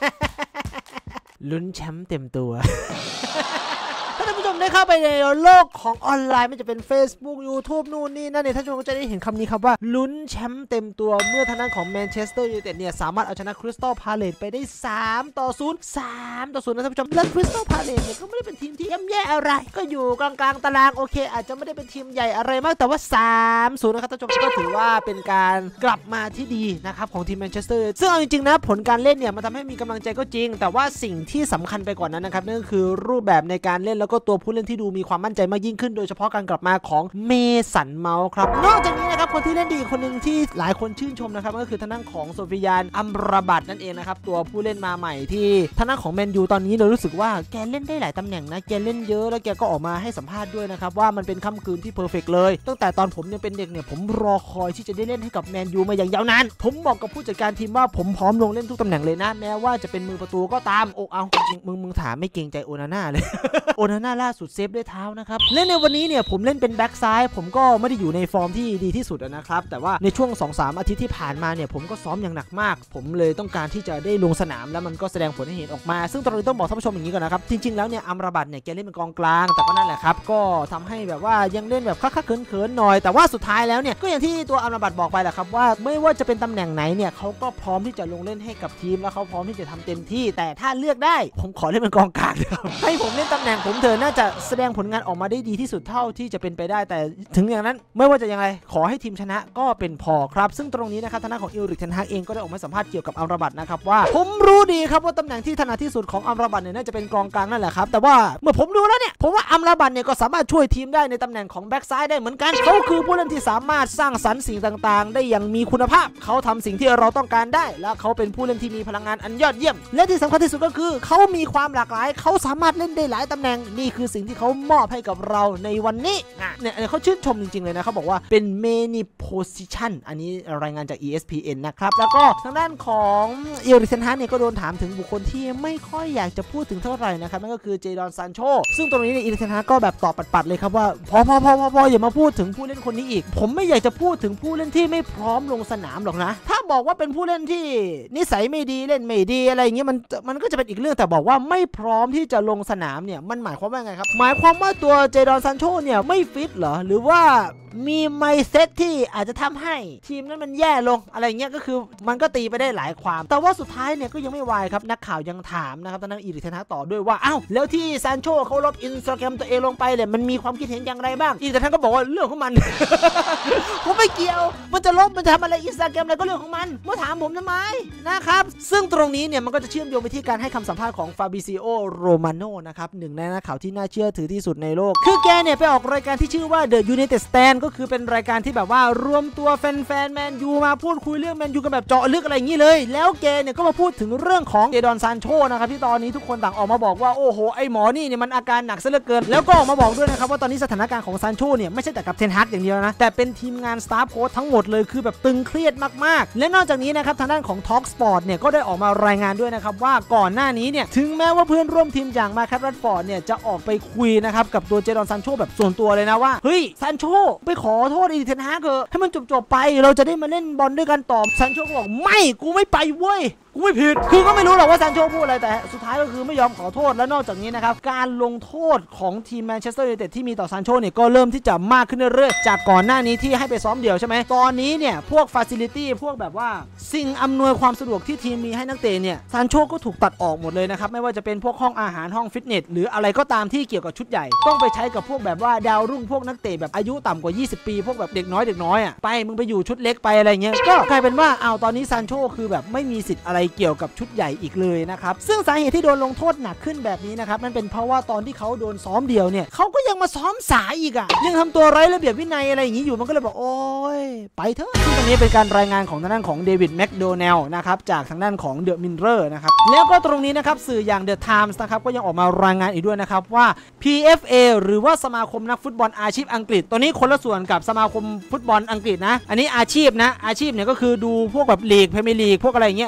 ลุ้นแชมป์เต็มตัวถ้าท่านผู้ชมได้เข้าไปในโลกของออนไลน์ไม่จะเป็น Facebook YouTube นู่นนี่นั่นเนี่ยท่านผู้ชมก็จะได้เห็นคำนี้ครับว่าลุ้นแชมป์เต็มตัวเมื่อทางด้านของแมนเชสเตอร์ยูไนเต็ดเนี่ยสามารถเอาชนะคริสตัลพาเลซไปได้3-0นะท่านผู้ชมและคริสตัลพาเลซเนี่ยก็ไม่ได้เป็นทีมที่ย่ำแย่อะไรก็อยู่กลางๆตารางโอเคอาจจะไม่ได้เป็นทีมใหญ่อะไรมากแต่ว่า3-0นะครับท่านผู้ชมก็ถือว่าเป็นการกลับมาที่ดีนะครับของทีมแมนเชสเตอร์ซึ่งเอาจริงๆนะผลการเล่นเนี่ยมันทำให้มีกำลังใจก็จริงแต่ว่าสิ่งที่สำคัญไปกว่านั้นนะครับนั่นก็คือรูปแบบในการเล่นแล้วก็ตัวผู้เล่นที่ดูมีความมั่นใจมากยิ่งขึ้นโดยเฉพาะการกลับมาของเมสันเมาส์ครับนอกจากนี้นะครับคนที่เล่นดีคนหนึ่งที่หลายคนชื่นชมนะครับก็คือทางด้านของโซฟิยานอัมราบัตนั่นเองนะครับตัวผู้เล่นมาใหม่ที่ทางด้านของแมนยูตอนนี้เรารู้สึกว่าแกเล่นได้หลายตำแหน่งนะแกเล่นเยอะแล้วแกก็ออกมาให้สัมภาษณ์ด้วยนะครับว่ามันเป็นค่ำคืนที่เพอร์เฟกต์เลยตั้งแต่ตอนผมยังเป็นเด็กเนี่ยผมรอคอยที่จะได้เล่นให้กับแมนยูมาอย่างยาวนานผมบอกกับผู้จัดการทีมว่าผมพร้อมลงเล่นทุกตำแหน่งเลยนะแม้ว่าจะเป็นมือประตูก็ตามโอ้เอาจริงมึงถามไม่เกรงใจโอนาน่าเลย โอนาน่าล่าสุดเซฟด้วยเท้านะครับเล่นในวันนี้เนี่ยผมเล่นเป็นแบ็กซ้ายผมก็ไม่ได้อยู่ในฟอร์มที่ดีที่สุดนะครับแต่ว่าในช่วง 2-3 อาทิตย์ที่ผ่านมาเนี่ยผมก็ซ้อมอย่างหนักมากผมเลยต้องการที่จะได้ลงสนามแล้วมันก็แสดงผลให้เห็นออกมาซึ่งตอนนี้ต้องบอกท่านผู้ชมอย่างนี้ก่อนนะครับจริงๆแล้วเนี่ยอัมราบัตเนี่ยแกเล่นเป็นกองกลางแต่ก็นั่นแหละครับก็ทำให้แบบว่ายังเล่นแบบคักๆเขินๆหน่อยแต่ว่าสุดท้ายแล้วเนี่ยก็อย่างที่ตัวอัมราบัตบอกไปแหละครับว่าไม่ว่าจะเป็นตำแหน่งไหนเนี่ยเขาก็พร้อมที่จะลงเล่นให้กับทีมแล้วเขาพร้อมที่จะทำเต็มที่แต่ถ้าเลือกได้ผมขอเล่นเป็นกองกลางครับให้ผมเล่นตำแหน่งผมเถอะน่าจะแสดงผลงานออกมาได้ดีที่สุดเท่าที่จะเป็นไปได้แต่ถึงอย่างนั้นไม่ว่าจะยังไงขอให้ทีมชนะก็เป็นพอครับซึ่งตรงนี้นะครับทางด้านของอิลริก เทนฮากเองก็ได้ออกมาสัมภาษณ์เกี่ยวกับอัมราบัตนะครับว่าผมรู้ดีครับว่าตำแหน่งที่ถนัดที่สุดของอัมราบัตเนี่ยน่าจะเป็นกองกลางนั่นแหละครับแต่ว่าเมื่อผมดูแล้วเนี่ยผมว่าอัมราบัตเนี่ยก็สามารถช่วยทีมได้ในตำแหน่งของแบ็กซ้ายได้เหมือนกันเขาคือผู้เล่นที่สามารถสร้างสรรค์สิ่งต่างๆได้อย่างมีคุณภาพเขาทำสิ่งที่เราต้องการได้และเขาเป็นผู้เล่นที่มีพลังงานอันยอดเยี่ยมและที่สำคัญที่สุดก็คือเขามีความหลากหลายเขาสามารถเล่นได้หลายตำแหน่งนี่คือสิ่งที่เขามอบให้กับเราในวันนี้เนี่ยเขาชื่นชมจริงๆเลยนะเขาบอกว่าเป็น many position อันนี้รายงานจาก ESPN นะครับแล้วก็ทางด้านของเอริกเทนฮากเนี่ยก็โดนถามถึงบุคคลที่ไม่ค่อยอยากจะพูดถึงเท่าไหร่นะครับนั่นก็คือเจดอนซานโชซึ่งตรงนี้เนี่ยเอริกเทนฮากก็แบบตอบปัดๆเลยครับว่าพออย่ามาพูดถึงผู้เล่นคนนี้อีกผมไม่อยากจะพูดถึงผู้เล่นที่ไม่พร้อมลงสนามหรอกนะถ้าบอกว่าเป็นผู้เล่นที่นิสัยไม่ดีเล่นไม่ดีอะไรอย่างเงี้ยมันก็จะเป็นอีกเรื่องแต่บอกว่าไม่พร้อมที่จะลงสนามเนี่ยมันหมายความว่าไงครับหมายความว่าตัวเจดอนซานโชเนี่ยไม่ฟิตเหรอหรือว่ามีไมซ์เซตที่อาจจะทำให้ทีมนั้นมันแย่ลงอะไรเงี้ยก็คือมันก็ตีไปได้หลายความแต่ว่าสุดท้ายเนี่ยก็ยังไม่วายครับนักข่าวยังถามนะครับตอนนั้นเอริกเทนฮากต่อด้วยว่าอ้าวแล้วที่ซานโชเขาลบอินสตาแกรมตัวเองลงไปเนี่ยมันมีความคิดเห็นอย่างไรบ้างเอริกเทนฮากก็บอกว่าเรื่องของมัน ผมไม่เกี่ยวมันจะลบมันจะทำอะไรอินสตาแกรมอะไรก็เรื่องของมันมาถามผมทำไมนะครับซึ่งตรงนี้เนี่ยมันก็จะเชื่อมโยงไปที่การให้คำสัมภาษณ์ของฟาบิซิโอโรมาโนนะครับหนึ่งในนักข่าวที่น่าเชื่อถือที่สุดในโลกคือแกเนี่ยไปออกรายการที่ชื่อว่า The United Stand ก็คือเป็นรายการที่แบบว่ารวมตัวแฟนแมนยูมาพูดคุยเรื่องแมนยูกันแบบเจาะลึกอะไรอย่างนี้เลยแล้วแกเนี่ยก็มาพูดถึงเรื่องของเจดอนซานโชนะครับที่ตอนนี้ทุกคนต่างออกมาบอกว่าโอ้โหไอหมอนี่เนี่ยมันอาการหนักซะเหลือเกินแล้วก็ออกมาบอกด้วยนะครับว่าตอนนี้สถานการณ์ของซานโชเนี่ยไม่ใช่แต่กับเทนฮากอย่างเดียวนะแต่เป็นทีมงานสตาฟโค้ชทั้งหมดเลยคือแบบตึงเครียดมากๆและนอกจากนี้นะครับทางด้านของ Talk Sport เนี่ยก็ได้ออกมารายงานด้วยนะครับว่าก่อนหน้านี้เนี่ยถึงแม้ว่าเพื่อนร่วมทีมอย่างมาแคทรัดฟอร์ดเนี่ยจะออกไปคุยนะครับกับตัวเจดอนซานโชแบบส่วนตัวเลยนะว่าเฮ้ยซานโชไปขอโทษเอริกเทนฮากเถอะให้มันจบไปเราจะได้มาเล่นบอลด้วยกันต่อซานโชก็บอกไม่กูไม่ไปเว้ยกูไม่ผิดคือก็ไม่รู้หรอกว่าซานโชพูดอะไรแต่สุดท้ายก็คือไม่ยอมขอโทษและนอกจากนี้นะครับการลงโทษของทีมแมนเชสเตอร์ยูไนเต็ดที่มีต่อซานโชเนี่ยก็เริ่มที่จะมากขึ้นเรื่อยๆจากก่อนหน้านี้ที่ให้ไปซ้อมเดี่ยวใช่ไหมตอนนี้เนี่ยพวกฟาซิลิตี้พวกแบบว่าสิ่งอำนวยความสะดวกที่ทีมมีให้นักเตะเนี่ยซานโชก็ถูกตัดออกหมดเลยนะครับไม่ว่าจะเป็นพวกห้องอาหารห้องฟิตเนสหรืออะไรก็ตามที่เกี่ยวกับชุดใหญ่ต้องไปใช้กับพวกแบบว่าดาวรุ่งพวกนักเตะแบบอายุต่ำกว่า20ปีพวกแบบเด็กน้อยอ่ะไปมึงไปอยู่ชุดเล็กไปอะไรเงี้ยก็กลายเป็นว่าตอนนี้ซานโชคือแบบไม่มีสิทธิ์อะไรเกี่ยวกับชุดใหญ่อีกเลยนะครับซึ่งสาเหตุที่โดนลงโทษหนักขึ้นแบบนี้นะครับมันเป็นเพราะว่าตอนที่เขาโดนซ้อมเดียวเนี่ยเขาก็ยังมาซ้อมสายอีกอ่ะยังทำตัวไร้ระเบียบวินัยอะไรอย่างนี้อยู่มันก็เลยบอกโอ้ยไปเถอะซึ่งตรงนี้เป็นการรายงานของทางด้านของเดวิดแมคโดนัลล์นะครับจากทางด้านของเดอะมิลเลอร์นะครับแล้วก็ตรงนี้นะครับสื่ออย่างเดอะไทมส์นะครับก็ยังออกมารายงานอีกด้วยนะครับว่า PFA หรือว่าสมาคมนักฟุตบอลอาชีพอังกฤษตัวนี้คนละส่วนกับสมาคมฟุตบอลอังกฤษนะอันนี้อาชีพนะอาชีพเนี่ยก็คือดูพวกแบบลีกพรีเมียร์ลีกพวกอะไรอย่างเงี้ยส่วน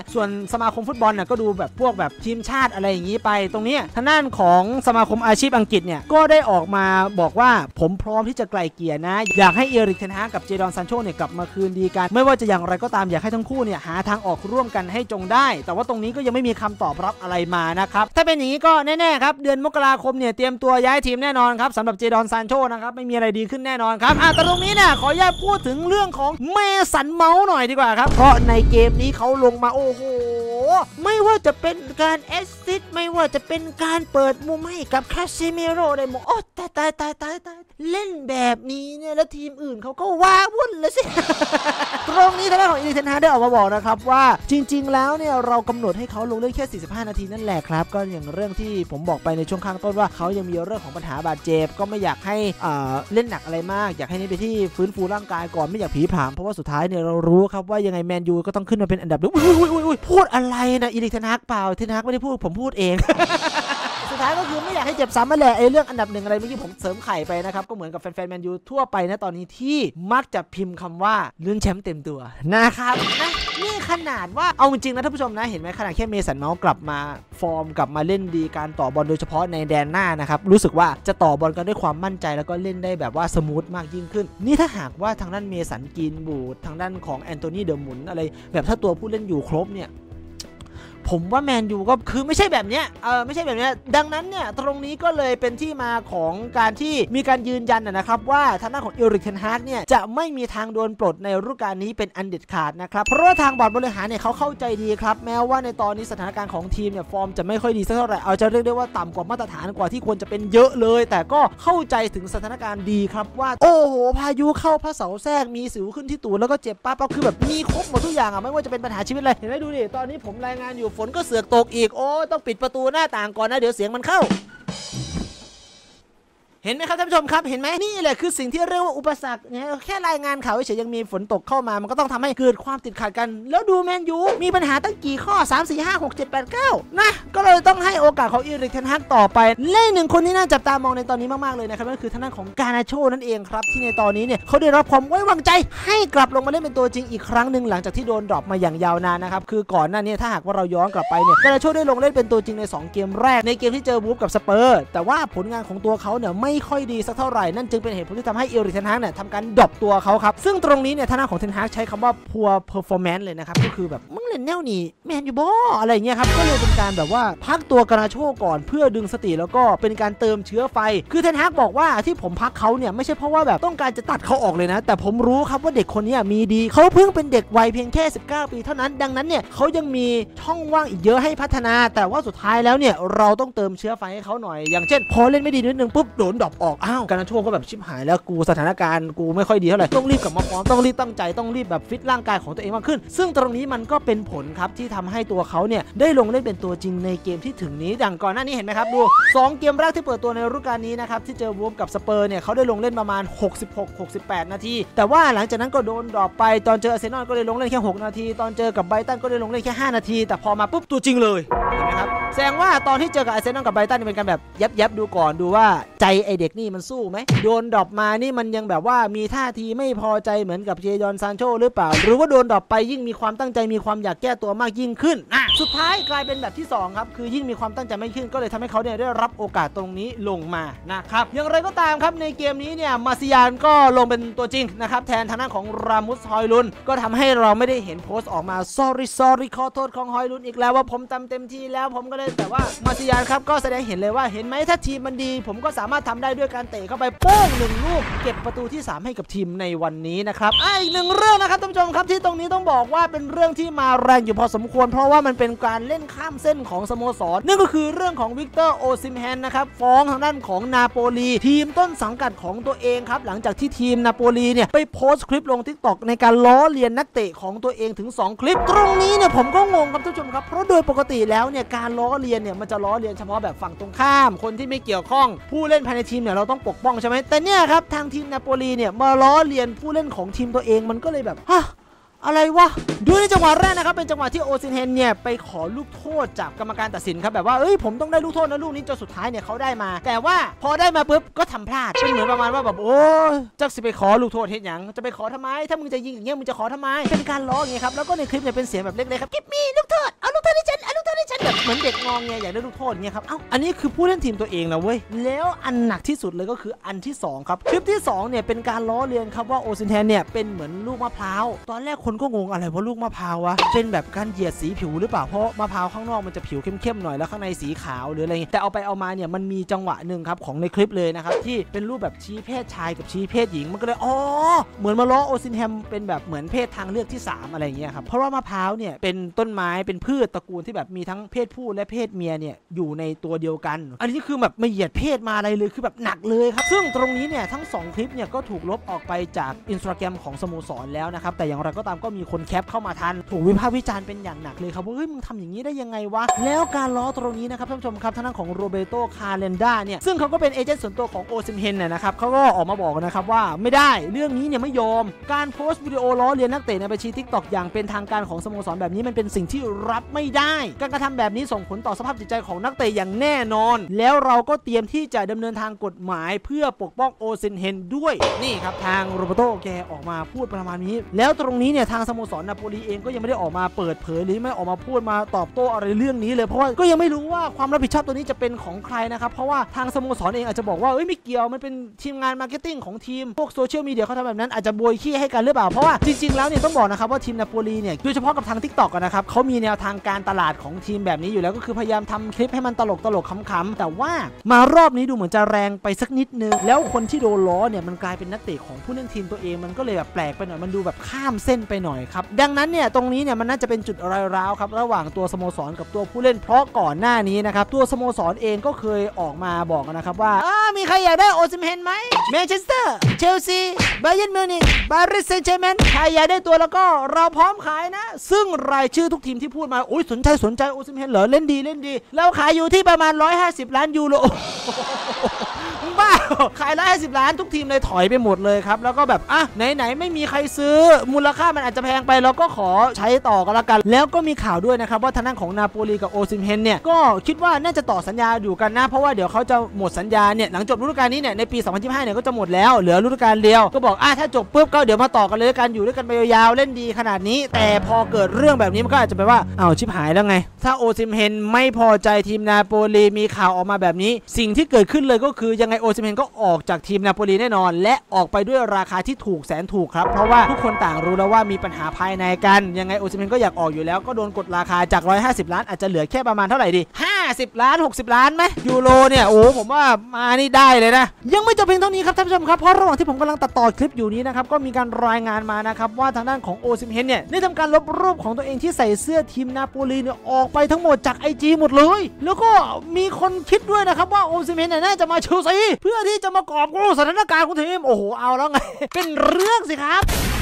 สมาคมฟุตบอลน่ะก็ดูแบบพวกแบบทีมชาติอะไรอย่างนี้ไปตรงนี้ทางด้านของสมาคมอาชีพอังกฤษเนี่ยก็ได้ออกมาบอกว่าผมพร้อมที่จะไกลเกลี่ยนะอยากให้เอริก เทนฮากกับเจดอนซานโชเนี่ยกลับมาคืนดีกันไม่ว่าจะอย่างไรก็ตามอยากให้ทั้งคู่เนี่ยหาทางออกร่วมกันให้จงได้แต่ว่าตรงนี้ก็ยังไม่มีคำตอบรับอะไรมานะครับถ้าเป็นอย่างนี้ก็แน่ๆครับเดือนมกราคมเนี่ยเตรียมตัวย้ายทีมแน่นอนครับสำหรับเจดอนซานโชนะครับไม่มีอะไรดีขึ้นแน่นอนครับแต่ตรงนี้เนี่ยขออนุญาตพูดถึงเรื่องของเมสันเมาส์หน่อยดีกว่าครับเพราะในเกมนี้เขาลงมาโอ้โหไม่ว่าจะเป็นการแอสซิสต์ไม่ว่าจะเป็นการเปิดมุมให้กับคาซิเมโร่ได้หมดโอ้ตายเล่นแบบนี้เนี่ยแล้วทีมอื่นเขาก็ว้าวุ่นเลยสิ ตรงนี้ทางด้านของเอริก เทนฮากได้ออกมาบอกนะครับว่าจริงๆแล้วเนี่ยเรากำหนดให้เขาลงเล่นแค่45นาทีนั่นแหละครับก็อย่างเรื่องที่ผมบอกไปในช่วงข้างต้นว่าเขายังมีเรื่องของปัญหาบาดเจ็บก็ไม่อยากให้เล่นหนักอะไรมากอยากให้นี่ไปที่ฟื้นฟูร่างกายก่อนไม่อยากผีผามเพราะว่าสุดท้ายเนี่ยเรารู้ครับว่ายังไงแมนยูก็ต้องขึ้นมาเป็นอันดับอุ้ยพูดอะไรนะเอริก เทนฮากเปล่าเทนฮากไม่ได้พูดผมพูดเอง สุดท้ายก็คือไม่อยากให้เจ็บซ้ำมาแหละไอ้เรื่องอันดับหนึ่งอะไรเมื่อกี้ผมเสริมไข่ไปนะครับก็เหมือนกับแฟนๆแมนยูทั่วไปนะตอนนี้ที่มักจะพิมพ์คำว่าลุ้นแชมป์เต็มตัวนะครับนะนี่ขนาดว่าเอาจริงๆนะท่านผู้ชมนะเห็นไหมขนาดแค่เมสันเมาส์กลับมาฟอร์มกลับมาเล่นดีการต่อบอลโดยเฉพาะในแดนหน้านะครับรู้สึกว่าจะต่อบอลกันด้วยความมั่นใจแล้วก็เล่นได้แบบว่าสมูทมากยิ่งขึ้นนี่ถ้าหากว่าทางด้านเมสันกินบูดทางด้านของแอนโทนีเดอร์มุนอะไรแบบถ้าตัวผู้เล่นอยู่ครบเนี่ยผมว่าแมนยูก็คือไม่ใช่แบบเนี้ยไม่ใช่แบบเนี้ยดังนั้นเนี่ยตรงนี้ก็เลยเป็นที่มาของการที่มีการยืนยันนะครับว่าทางด้านของเอริก เทนฮากเนี่ยจะไม่มีทางโดนปลดในฤดูกาลนี้เป็นอันเด็ดขาดนะครับเพราะว่าทางบอร์ดบริหารเนี่ยเขาเข้าใจดีครับแม้ว่าในตอนนี้สถานการณ์ของทีมเนี่ยฟอร์มจะไม่ค่อยดีสักเท่าไหร่เอาจะเรียกได้ว่าต่ำกว่ามาตรฐานกว่าที่ควรจะเป็นเยอะเลยแต่ก็เข้าใจถึงสถานการณ์ดีครับว่าโอ้โหพายุเข้าพระเสาแทรกมีสิวขึ้นที่ตูดแล้วก็เจ็บปั๊บคือแบบมีครบหมดทุกอย่างไม่ว่าจะเป็นปัญหาชีวิตอะไรเห็นไหมดูดิตอนนี้ผมรายงานอยู่ฝนก็เสือกตกอีกโอ้ต้องปิดประตูหน้าต่างก่อนนะเดี๋ยวเสียงมันเข้าเห็นไหมครับท่านผู้ชมครับเห็นไหมนี่แหละคือสิ่งที่เรียกว่าอุปสรรคเนี่ยแค่รายงานข่าวเฉยยังมีฝนตกเข้ามามันก็ต้องทำให้เกิดความติดขัดกันแล้วดูแมนยูมีปัญหาตั้งกี่ข้อ3 4 5 6 7 8 9นะก็เลยต้องให้โอกาสของเอริก เทนฮากต่อไปเล่นหนึ่งคนที่น่าจับตามองในตอนนี้มากๆเลยนะครับนั่นคือทางด้านของกานาโชนั่นเองครับที่ในตอนนี้เนี่ยเขาได้รับความไว้วางใจให้กลับลงมาเล่นเป็นตัวจริงอีกครั้งหนึ่งหลังจากที่โดนดรอปมาอย่างยาวนานนะครับคือก่อนหน้านี้ถ้าหากว่าเราย้อนกลับไปเนี่ยกานาโชได้ลงเล่นเป็นตัวจริงใน2เกมแรกในเกมที่เจอวูฟกับสเปอร์แต่ว่าผลงานของตัวเขาเนี่ยไม่ค่อยดีสักเท่านั่นจึงเป็นเหตุผลที่ทำให้เอริก เทนฮากเนี่ยทำการดรอปตัวเขาครับซึ่งตรงนี้เนี่ยทางด้านของเทนฮากใช้คำว่า poor performance เลยนะครับก็คือแบบมึงเล่นแนวนี้แมนยูบออะไรเงี้ยครับก็เลยเป็นการแบบว่าพักตัวกานาโชก่อนเพื่อดึงสติแล้วก็เป็นการเติมเชื้อไฟคือเทนฮากบอกว่าที่ผมพักเขาเนี่ยไม่ใช่เพราะว่าแบบต้องการจะตัดเขาออกเลยนะแต่ผมรู้ครับว่าเด็กคนนี้มีดีเขาเพิ่งเป็นเด็กวัยเพียงแค่19ปีเท่านั้นดังนั้นเนี่ยเขายังมีช่องว่างอีกเยอะให้พัฒนาแต่ว่าสุดท้ายแล้วเนี่ยเราต้องเติมเชื้อไฟให้เขาหน่อยอย่างเช่นพอเล่นไม่ดีนิดนึงปุ๊บโดนดรอปออกอ้าวกานาโชก็แบบชิบหายแล้วกูสถานการณ์กูไม่ค่อยดีเท่าไหร่ต้องรีบกลับมาฟอร์มต้องรีบตั้งใจต้องรีบแบบฟิตร่างกายของตัวเองมากขึ้นซึ่งตรงนี้มันก็เป็นผลครับที่ทำให้ตัวเขาเนี่ยได้ลงเล่นเป็นตัวจริงในเกมที่ถึงนี้ดังก่อนหน้านี้เห็นไหมครับดู2เกมแรกที่เปิดตัวในฤดูกาลนี้นะครับที่เจอวูฟกับสเปอร์เนี่ยเขาได้ลงเล่นประมาณ66-68 นาทีแต่ว่าหลังจากนั้นก็โดนดรอปไปตอนเจออาร์เซนอลก็ได้ลงเล่นแค่6นาทีตอนเจอกับไบรตันก็ได้ลงเล่นแค่5นาทีแต่พอมาปุ๊บตัวจริงเลยเห็นไหมครับแสดงว่าตอนที่เจอกับอาร์เซนอลกับไบรตันเป็นการแบบยับดูก่อนดูว่าใจไอเด็กนี่มันสู้ไหมโดนดรอปมานี่มันยังแบบว่ามีท่าทีไม่พอใจเหมือนกับเจดอนซานโชหรือเปล่าหรือว่าโดนดรอปไปยิ่งมีความตั้งใจมีความอยากแก้ตัวมากยิ่งขึ้นสุดท้ายกลายเป็นแบบที่2ครับคือยิ่งมีความตั้งใจไม่ขึ้นก็เลยทำให้เขาเนี่ยได้รับโอกาสตรงนี้ลงมานะครับอย่างไรก็ตามครับในเกมนี้เนี่ยมาซิยานก็ลงเป็นตัวจริงนะครับแทนทางด้านของรามุสฮอยลุนก็ทำให้เราไม่ได้เห็นโพสต์ออกมา sorry ขอโทษของฮอยลุนอีกแล้วว่าผมทำเต็มที่แล้วผมก็เลยแต่ว่ามาซิยานครับก็แสดงเห็นเลยว่าเห็นไหมถ้าทีมมันดีผมก็สามารถทำได้ด้วยการเตะเข้าไปโป้ง1 ลูกเก็บประตูที่3ให้กับทีมในวันนี้นะครับอีกหนึ่งเรื่องนะครับท่านผู้ชมครับที่ตรงนี้ต้องบอกว่าเป็นเรื่องที่มาแรงอยู่พอสมควรเพราะว่ามันเป็นการเล่นข้ามเส้นของสโมสรนั่นก็คือเรื่องของวิกเตอร์โอซิมแฮนนะครับฟ้องทางด้านของนาโปลีทีมต้นสังกัดของตัวเองครับหลังจากที่ทีมนาโปลีเนี่ยไปโพสต์คลิปลง TikTok ในการล้อเลียนนักเตะของตัวเองถึง2คลิปตรงนี้เนี่ยผมก็งงครับท่านผู้ชมครับเพราะโดยปกติแล้วเนี่ยการล้อเลียนเนี่ยมันจะล้อเลียนเฉพาะแบบฝั่งตรงข้ามคนที่ไม่เกี่ยวข้องผู้เล่นภายในทีมเนี่ยเราต้องปกป้องใช่ไหมแต่เนี่ยครับทางทีมนาโปลีเนี่ยมาล้อเลียนผู้เล่นของทีมตัวเองมันก็เลยแบบอะไรวะดูในจังหวะแรกนะครับเป็นจังหวะที่โอซินเฮนเนี่ยไปขอลูกโทษจากกรรมการตัดสินครับแบบว่าผมต้องได้ลูกโทษนะลูกนี้จนสุดท้ายเนี่ยเขาได้มาแต่ว่าพอได้มาปุ๊บก็ทำพลาดเป็นเหมือนประมาณว่าแบบโอ้จักสิไปขอลูกโทษเฮ็ดหยังจะไปขอทำไมถ้ามึงจะยิงอย่างเงี้ยมึงจะขอทำไมเป็นการล้ออย่างเงี้ยครับแล้วก็ในคลิปเนี่ยเป็นเสียงแบบเล็กๆครับกิ๊บมีลูกโทษเอาลูกโทษให้ฉันเอาลูกโทษให้ฉันแบบเหมือนเด็กงองแงอยากได้ลูกโทษเงี้ยครับอันนี้คือผู้เล่นทีมตัวเองนะเว้ยแล้วอันหนักที่สุดเลยก็คืออันที่2ครับคลิปที่2เนี่ยเป็นการล้อเลียนครับว่าโอซินเฮนเนี่ยเป็นเหมือนลูกมะพร้าวตอนแรกคนก็งงอะไรว่าลูกมะพร้าววะเป็นแบบการเหยียดสีผิวหรือเปล่าเพราะมะพร้าวข้างนอกมันจะผิวเข้มๆหน่อยแล้วข้างในสีขาวหรืออะไรแต่เอาไปเอามาเนี่ยมันมีจังหวะหนึ่งครับของในคลิปเลยนะครับที่เป็นรูปแบบชี้เพศชายกับชี้เพศหญิงมันก็เลยเหมือนมาล้อโอซินเฮนเป็นแบบเหมือนเพศทางเลือกที่3อะไรเงี้ยครับเพราะว่ามะพร้าวเนี่ยเป็นต้นไม้เป็นพืชตระกูลที่แบบมีทั้งเพศผู้และเพศเมียเนี่ยอยู่ในตัวเดียวกันอันนี้คือแบบไม่เหยียดเพศมาอะไรเลยคือแบบหนักเลยครับซึ่งตรงนี้เนี่ยทั้ง2คลิปเนี่ยก็ถูกลบออกไปจาก Instagram ของสโมสรแล้วนะครับแต่อย่างไรก็ตามก็มีคนแคปเข้ามาทันถูกวิพากษ์วิจารณ์เป็นอย่างหนักเลยครับว่ามึงทำอย่างนี้ได้ยังไงวะแล้วการล้อตรงนี้นะครับท่านผู้ชมครับทางด้านของโรเบโตคาร์เลนดาเนี่ยซึ่งเขาก็เป็นเอเจนต์ส่วนตัวของโอซินเฮนนะครับเขาก็ออกมาบอกนะครับว่าไม่ได้เรื่องนี้เนี่ยไม่ยอมการโพสต์วิดีโอล้อเลียนนักเตะในบัญชี TikTok อย่างเป็นทางการของสโมสรแบบนี้มันเป็นสิ่งที่รับไม่ได้การกระทำแบบนี้ส่งผลต่อสภาพจิตใจของนักเตะอย่างแน่นอนแล้วเราก็เตรียมที่จะดำเนินทางกฎหมายเพื่อปกป้องโอซินเฮนด้วยนี่ครับทางโรเบโตแกออกมาพูดประมาณนี้แล้วตรงนี้เนี่ยทางสโมสรนาโปลีเองก็ยังไม่ได้ออกมาเปิดเผยหรือไม่ออกมาพูดมาตอบโต้อะไรเรื่องนี้เลยเพราะว่าก็ยังไม่รู้ว่าความรับผิดชอบตัวนี้จะเป็นของใครนะครับเพราะว่าทางสโมสรเองอาจจะบอกว่าไม่เกี่ยวมันเป็นทีมงานมาร์เก็ตติ้งของทีมพวกโซเชียลมีเดียเขาทำแบบนั้นอาจจะโบยขี้ให้กันหรือเปล่าเพราะว่าจริงๆแล้วเนี่ยต้องบอกนะครับว่าทีมนาโปลีเนี่ยโดยเฉพาะกับทาง TikTok นะครับเขามีแนวทางการตลาดของทีมแบบนี้อยู่แล้วก็คือพยายามทำคลิปให้มันตลกขำๆแต่ว่ามารอบนี้ดูเหมือนจะแรงไปสักนิดนึงแล้วคนที่โดนล้อเนี่ยมันกลายเป็นนักเตะของผู้เล่นทีมตัวเองมันก็เลยแบบแปลกไปหน่อยมันดูแบบข้ามเส้นไปหน่อยครับดังนั้นเนี่ยตรงนี้เนี่ยมันน่าจะเป็นจุดร้าวครับระหว่างตัวสโมสรกับตัวผู้เล่นเพราะก่อนหน้านี้นะครับตัวสโมสรเองก็เคยออกมาบอกนะครับว่ามีใครอยากได้โอซิมเฮนไหมแมนเชสเตอร์เชลซีบาเยิร์นมิวนิกปารีสแซงต์แชร์แมงใครอยากได้ตัวแล้วก็เราพร้อมขายนะซึ่งรายชื่อทุกทีมที่พูดมาสนใจโอซิมเฮนเหรอเล่นดีแล้วขายอยู่ที่ประมาณ150 ล้านยูโรบ้าขาย150 ล้านทุกทีมเลยถอยไปหมดเลยครับแล้วก็แบบไหนไม่มีใครซื้อมูลค่ามันอาจจะแพงไปเราก็ขอใช้ต่อกันละกันแล้วก็มีข่าวด้วยนะครับว่าทางด้านของนาโปลีกับโอซิมเฮนเนี่ยก็คิดว่าน่าจะต่อสัญญาอยู่กันนะเพราะว่าเดี๋ยวเขาจะหมดสัญญาเนี่ยหลังจบฤดูกาลนี้เนี่ยในปี2025เนี่ยก็จะหมดแล้วเหลือฤดูกาลเดียวก็บอกถ้าจบปุ๊บก็เดี๋ยวมาต่อกันเลยกันอยู่ด้วยกันไปยาวๆเล่นดีขนาดนี้แต่พอเกิดเรื่องแบบนี้มันก็อาจจะแปลว่าชิบหายแล้วไงถ้าโอซิมเฮนไม่พอใจทีมนาโปลีมีข่าวออกมาแบบนี้สิ่งที่เกิดขึ้นเลยก็คือยังไงโอซิมเฮนก็ออกจากทีมนาโปลีแน่นอนและออกไปด้วยราคาที่ถูกแสนถูกครับเพราะว่าทุกคนต่างรู้แล้วว่ามีปัญหาภายในกันยังไงโอซิมเฮนก็อยากออกอยู่แล้วก็โดนกดราคาจาก150 ล้านอาจจะเหลือแค่ประมาณเท่าไหร่ดี50 ล้าน60 ล้านไหมยูโรเนี่ยผมว่ามานี่ได้เลยนะยังไม่จบเพียงเท่านี้ครับท่านผู้ชมครับเพราะระหว่างที่ผมกำลังตัดต่อคลิปอยู่นี้นะครับก็มีการรายงานมานะครับว่าทางด้านของโอซิมเฮนเนี่ยได้ทำการลบรูปของตัวเองที่ใส่เสื้อทีมนาโปลีเนี่ยออกไปทั้งหมดจาก IG หมดเลยแล้วก็มีคนคิดด้วยนะครับว่าโอซิมเฮนเนี่ยน่าจะมาเชลซีเพื่อที่จะมากอบกู้สถานการณ์ของทีมเอาแล้วไงเป็นเรื่องสิครับ